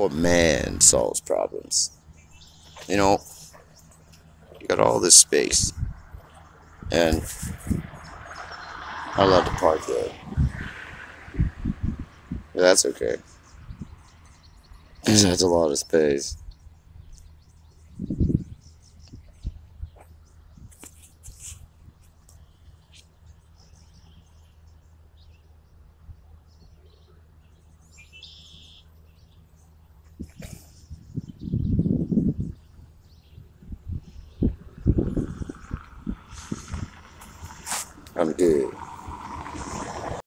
Well, man solves problems. You know, you got all this space, and I'm allowed to park there. But that's okay. 'Cause that's a lot of space.